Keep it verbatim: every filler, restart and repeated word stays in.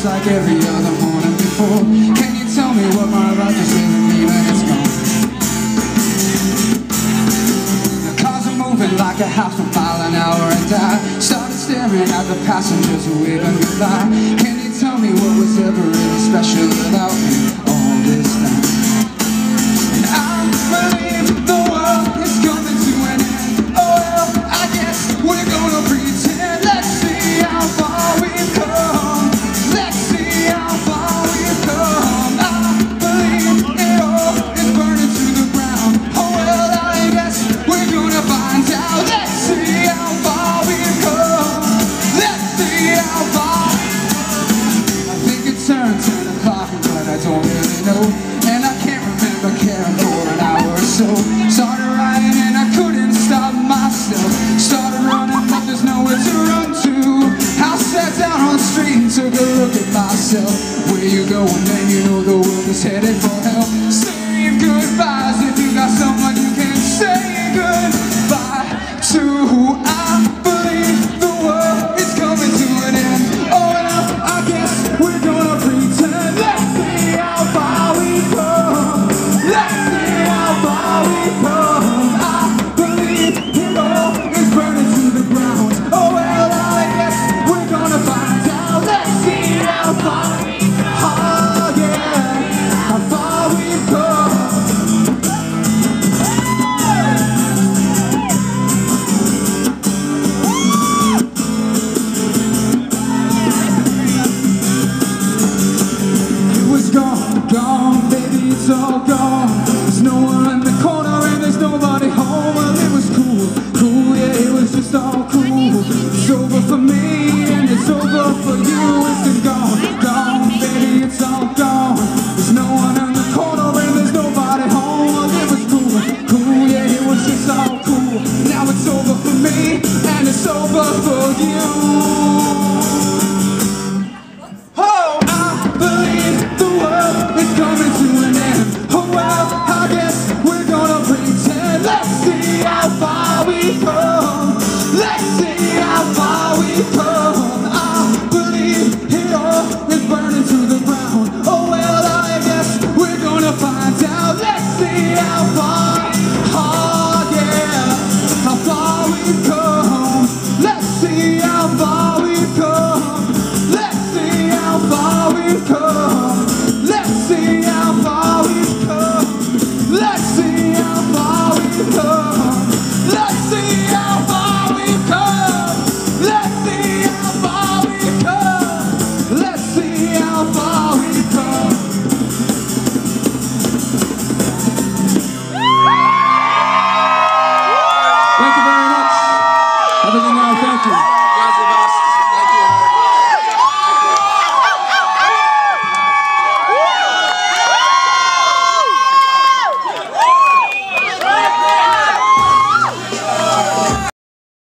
just like every other morning before. Can you tell me what my life is really mean when it's gone? The cars are moving like a half a mile an hour, and I started staring at the passengers who waving goodbye. Can you tell me what was ever really special about me all this time? And I believe the world is coming to an end. Oh well, I guess we're gonna pretend. Let's see how far we've come. Let's see how far we've come. I believe it all is burning to the ground. Oh well, I guess we're gonna find out. Let's see how far we've come. Let's see how far. I think it turned ten o'clock, but I don't really know. And I can't remember caring for an hour or so. Started writing and I couldn't stop myself. Started running, but there's nowhere to run to. I sat down on the street and took a look at myself. Where you go and then you know the world is headed for hell. Saying goodbyes if you got someone you can say goodbye to. I believe the world is coming to an end. Oh well, I guess we're gonna pretend. Let's see how far we've come. Let's see how far we've come. I believe it all is burning to the ground. Oh well, I guess we're gonna find out. Let's see how far. Oh yeah, how far we've come. It was gone, gone, baby, it's all gone. There's no one in the corner and there's nobody home. Well, it was cool, cool, yeah, it was just all cool. It's over for me and it's over for you. It's been gone.